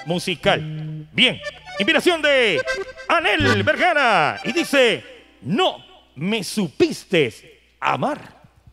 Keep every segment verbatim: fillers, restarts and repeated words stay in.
musical. Bien, inspiración de Anel Vergara y dice: no me supiste amar.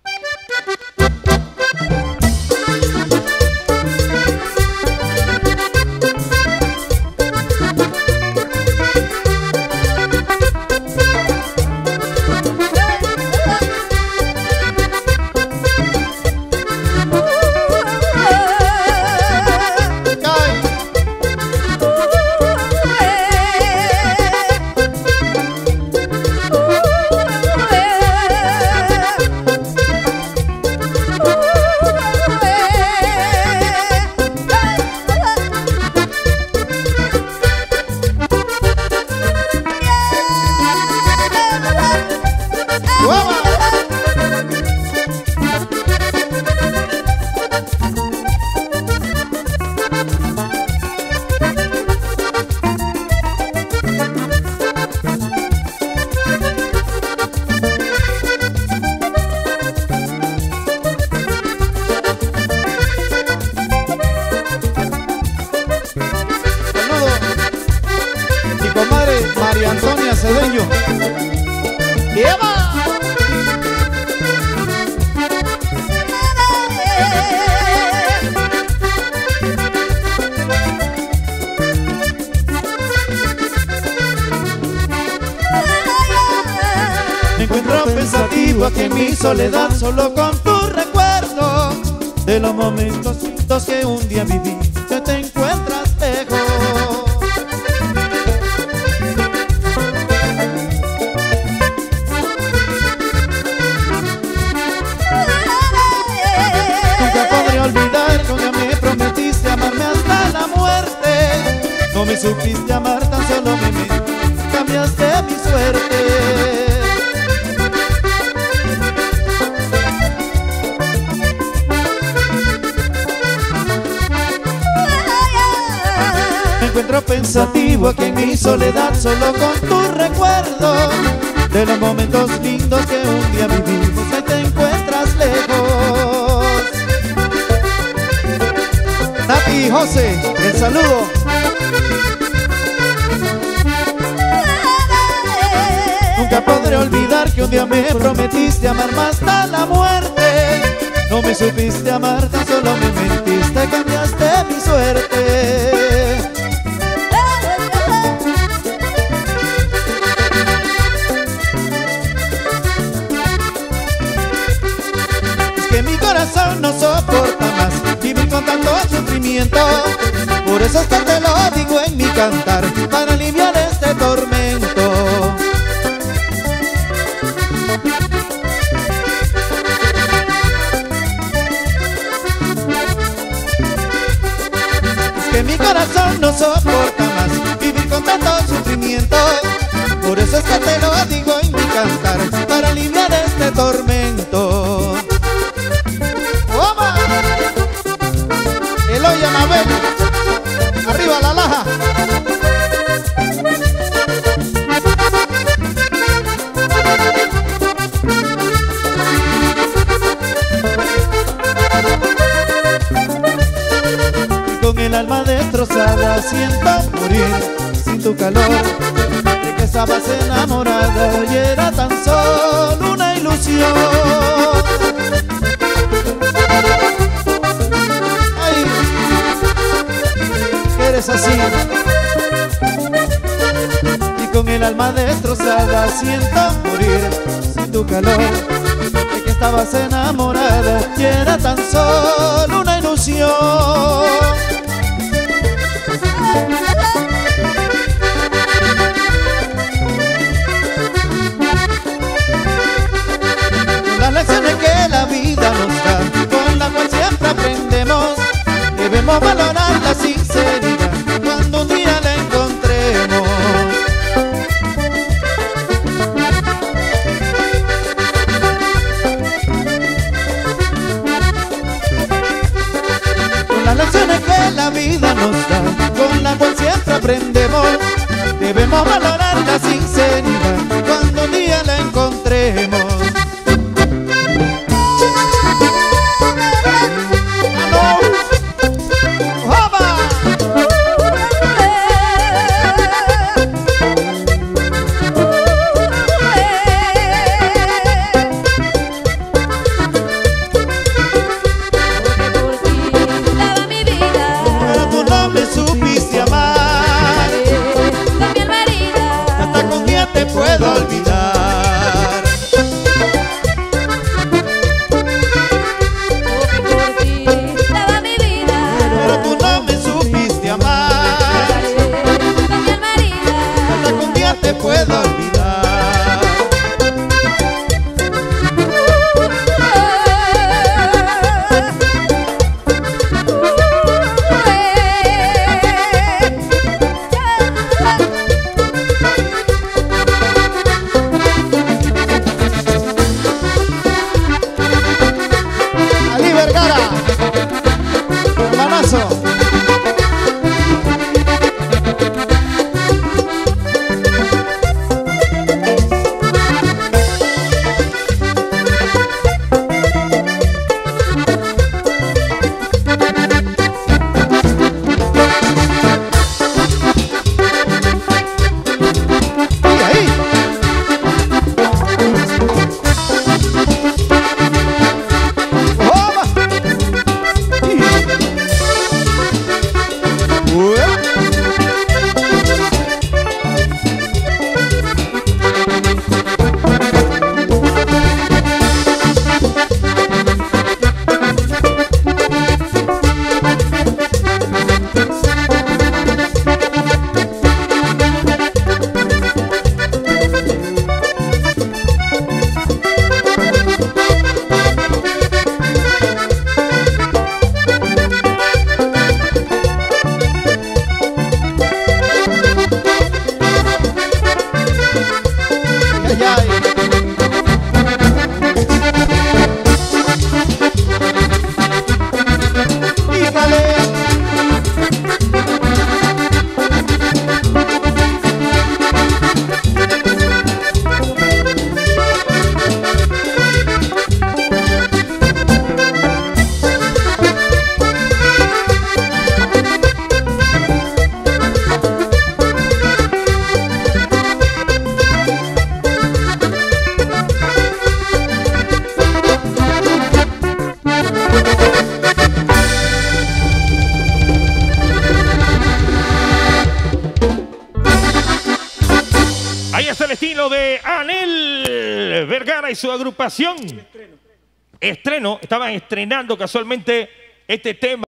María Antonia Cedeño. ¡Lleva! Me encuentro pensativo aquí en mi soledad, solo con tu recuerdo de los momentos que un día viví, que te encuentras lejos. Olvidar cuando me prometiste amarme hasta la muerte. No me supiste amar, tan solo me, me cambiaste mi suerte. Me encuentro pensativo aquí en mi soledad, solo con tu recuerdo de los momentos lindos que un día vivimos, que te encuentras lejos. Nati y José, el saludo. Nunca podré olvidar que un día me prometiste amarme hasta la muerte. No me supiste amar, tan solo me mentiste, cambiaste mi suerte. Es que mi corazón no soporta más vivir con tanto sufrimiento. Por eso hasta te lo digo en mi cantar, para aliviar este tormento. Es que mi corazón no soporta más vivir con tanto sufrimiento. Por eso hasta te lo digo en mi cantar, para aliviar este tormento. Eloy Anabel, arriba la laja. Y con el alma destrozada siento morir sin tu calor, de que estabas enamorada y era tan solo una ilusión. Eres así, y con el alma destrozada siento morir sin tu calor, de que estabas enamorada y era tan solo una ilusión. Con las lecciones que la vida nos da, con la cual siempre aprendemos, debemos valorar la sinceridad cuando un día la encontremos. Con las lecciones que la vida nos da, con la cual siempre aprendemos, debemos valorar la sinceridad cuando un día la encontremos. no me supiste amar. Con mi alma herida, Hasta con día te puedo olvidar. por ti daba mi vida. Pero tú no me supiste amar. Con mi alma herida, Hasta con día te puedo olvidar. Ali Vergara, hermanazo. Y ahí. ¡Oba! Ay, ay. Híjale. Ahí está el estilo de Anel Vergara y su agrupación. Estreno. Estaban estrenando casualmente este tema.